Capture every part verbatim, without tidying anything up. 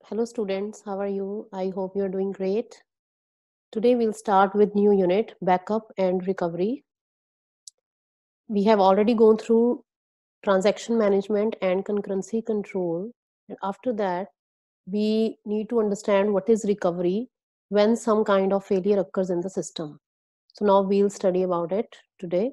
Hello students, how are you? I hope you're doing great. Today we'll start with new unit, backup and recovery. We have already gone through transaction management and concurrency control. And after that, we need to understand what is recovery when some kind of failure occurs in the system. So now we'll study about it today.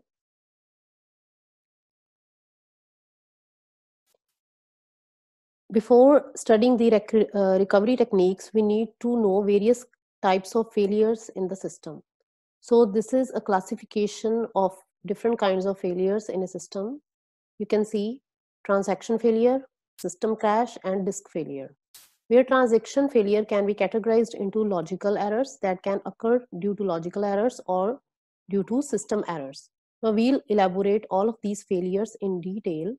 Before studying the rec uh, recovery techniques, we need to know various types of failures in the system. So this is a classification of different kinds of failures in a system. You can see transaction failure, system crash, and disk failure. Where transaction failure can be categorized into logical errors that can occur due to logical errors or due to system errors. Now we'll elaborate all of these failures in detail.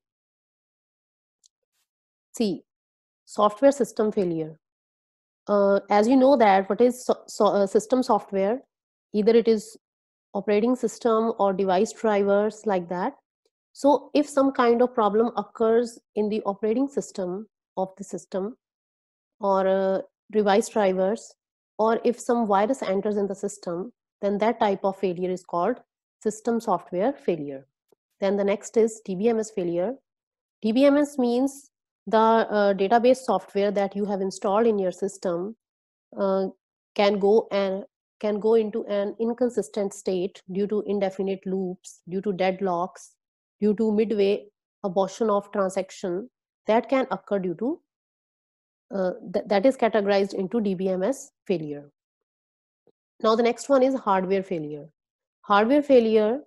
See, software system failure. Uh, as you know that what is so, so, uh, system software, either it is operating system or device drivers like that. So if some kind of problem occurs in the operating system of the system or uh, device drivers, or if some virus enters in the system, then that type of failure is called system software failure. Then the next is D B M S failure. D B M S means the uh, database software that you have installed in your system uh, can go and can go into an inconsistent state due to indefinite loops, due to deadlocks, due to midway abortion of transaction that can occur due to uh, th that is categorized into D B M S failure. Now the next one is hardware failure. Hardware failure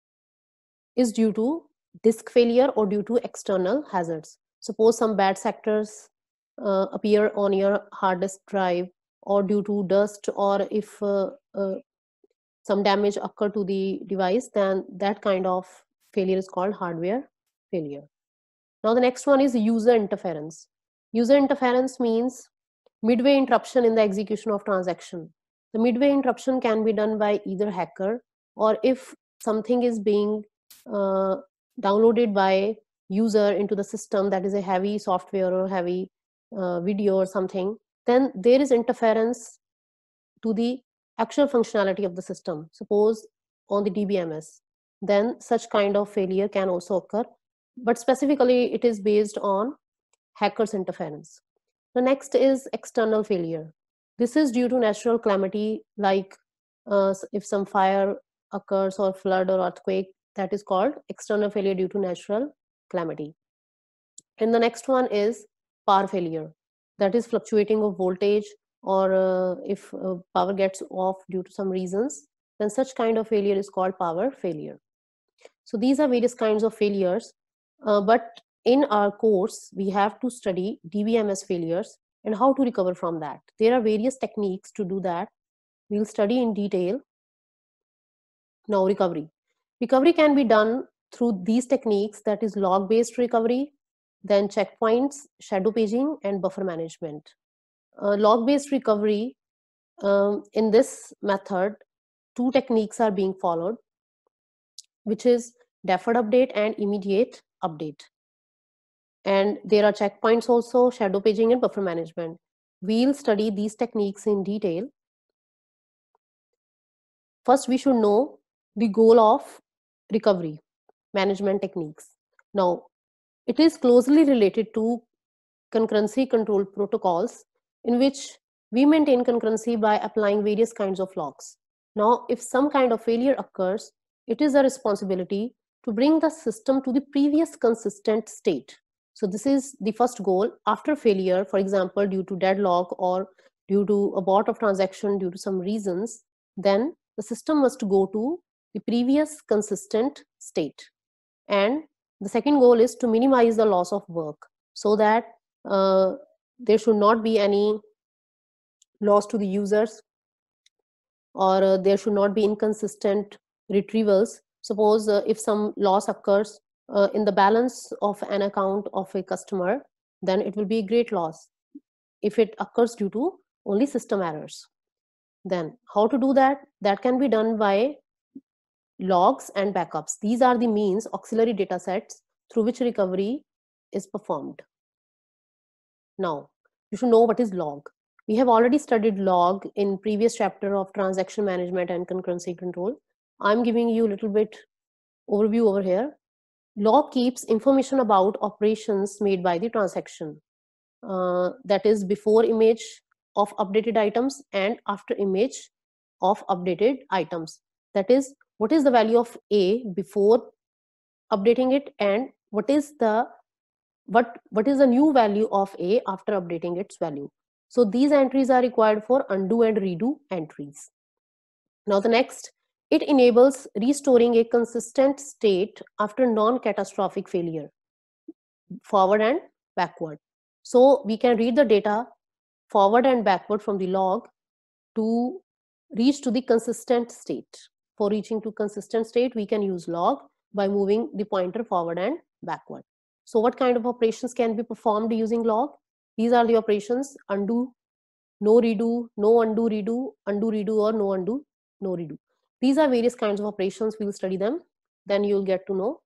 is due to disk failure or due to external hazards. Suppose some bad sectors uh, appear on your hard disk drive, or due to dust, or if uh, uh, some damage occur to the device, then that kind of failure is called hardware failure. Now the next one is user interference. User interference means midway interruption in the execution of transaction. The midway interruption can be done by either hacker, or if something is being uh, downloaded by user into the system, that is a heavy software or heavy uh, video or something, then there is interference to the actual functionality of the system. Suppose on the D B M S, then such kind of failure can also occur, but specifically it is based on hackers interference. The next is external failure. This is due to natural calamity, like uh, if some fire occurs or flood or earthquake, that is called external failure due to natural calamity. And the next one is power failure. That is fluctuating of voltage, or uh, if uh, power gets off due to some reasons, then such kind of failure is called power failure. So these are various kinds of failures, uh, but in our course, we have to study D B M S failures and how to recover from that. There are various techniques to do that. We'll study in detail. Now, recovery. Recovery can be done through these techniques, that is log-based recovery, then checkpoints, shadow paging, and buffer management. Uh, log-based recovery, um, in this method, two techniques are being followed, which is deferred update and immediate update. And there are checkpoints also, shadow paging and buffer management. We'll study these techniques in detail. First, we should know the goal of recovery management techniques. Now, it is closely related to concurrency control protocols, in which we maintain concurrency by applying various kinds of logs. Now, if some kind of failure occurs, it is a responsibility to bring the system to the previous consistent state. So this is the first goal. After failure, for example, due to deadlock or due to abort of transaction due to some reasons, then the system must go to the previous consistent state. And the second goal is to minimize the loss of work, so that uh, there should not be any loss to the users, or uh, there should not be inconsistent retrievals. Suppose uh, if some loss occurs uh, in the balance of an account of a customer, then it will be a great loss if it occurs due to only system errors. Then how to do that? That can be done by logs and backups. These are the means, auxiliary data sets, through which recovery is performed. Now, you should know what is log. We have already studied log in previous chapter of transaction management and concurrency control. I'm giving you a little bit overview over here. Log keeps information about operations made by the transaction. Uh, that is before image of updated items and after image of updated items. That is, what is the value of A before updating it, and what is the what what is the new value of A after updating its value. So these entries are required for undo and redo entries. Now the next, it enables restoring a consistent state after non-catastrophic failure, forward and backward. So we can read the data forward and backward from the log to reach to the consistent state. For reaching to consistent state, we can use log by moving the pointer forward and backward. So what kind of operations can be performed using log? These are the operations: undo, no redo, no undo redo, undo redo, or no undo, no redo. These are various kinds of operations. We'll study them. Then you'll get to know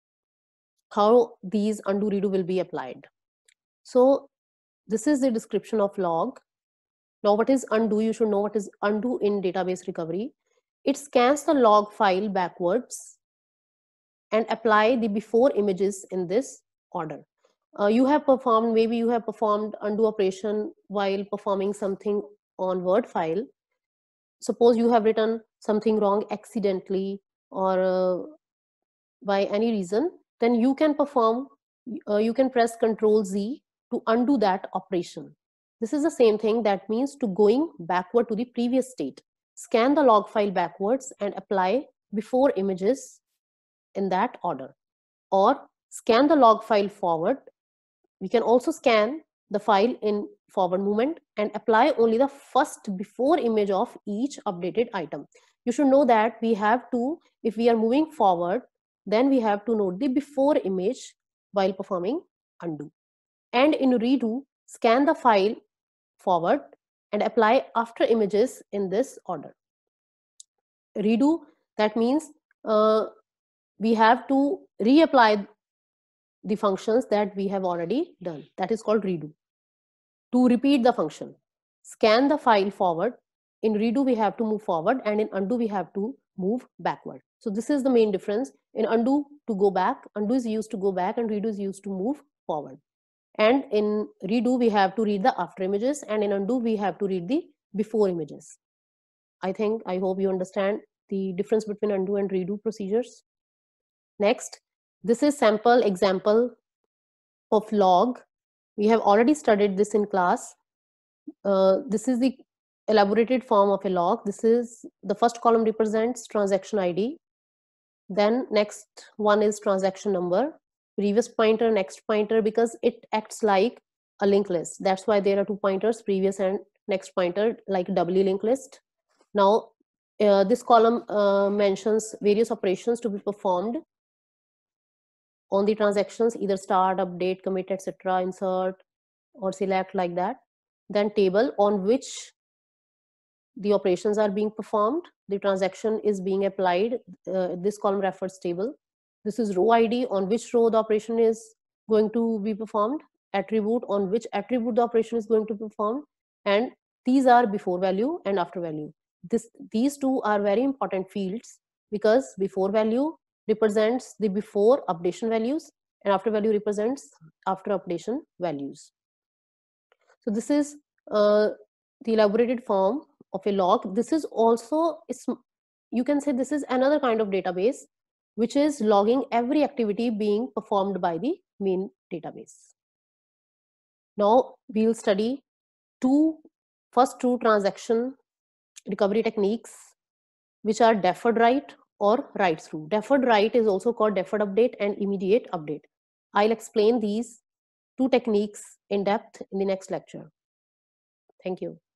how these undo redo will be applied. So this is the description of log. Now what is undo? You should know what is undo in database recovery. It scans the log file backwards and apply the before images in this order. Uh, you have performed, maybe you have performed undo operation while performing something on Word file. Suppose you have written something wrong accidentally or uh, by any reason, then you can perform, uh, you can press Control Z to undo that operation. This is the same thing. That means to going backward to the previous state. Scan the log file backwards and apply before images in that order. Or scan the log file forward. We can also scan the file in forward movement and apply only the first before image of each updated item. You should know that we have to, if we are moving forward, then we have to note the before image while performing undo. And in redo, scan the file forward and apply after images in this order. Redo, that means uh, we have to reapply the functions that we have already done. That is called redo. To repeat the function, scan the file forward. In redo, we have to move forward, and in undo, we have to move backward. So this is the main difference. In undo, to go back, undo is used to go back, and redo is used to move forward. And in redo, we have to read the after images, and in undo, we have to read the before images. I think, I hope you understand the difference between undo and redo procedures. Next, this is sample example of log. We have already studied this in class. Uh, this is the elaborated form of a log. This is the first column represents transaction I D. Then next one is transaction number, previous pointer, next pointer, because it acts like a linked list. That's why there are two pointers, previous and next pointer, like doubly linked list. Now, uh, this column uh, mentions various operations to be performed on the transactions, either start, update, commit, et cetera, insert or select, like that. Then table on which the operations are being performed, the transaction is being applied. Uh, this column refers table. This is row I D, on which row the operation is going to be performed. Attribute, on which attribute the operation is going to be performed. And these are before value and after value. This, these two are very important fields, because before value represents the before updation values and after value represents after updation values. So this is uh, the elaborated form of a log. This is also, you can say this is another kind of database, which is logging every activity being performed by the main database. Now we'll study two, first two transaction recovery techniques, which are deferred write or write through. Deferred write is also called deferred update and immediate update. I'll explain these two techniques in depth in the next lecture. Thank you.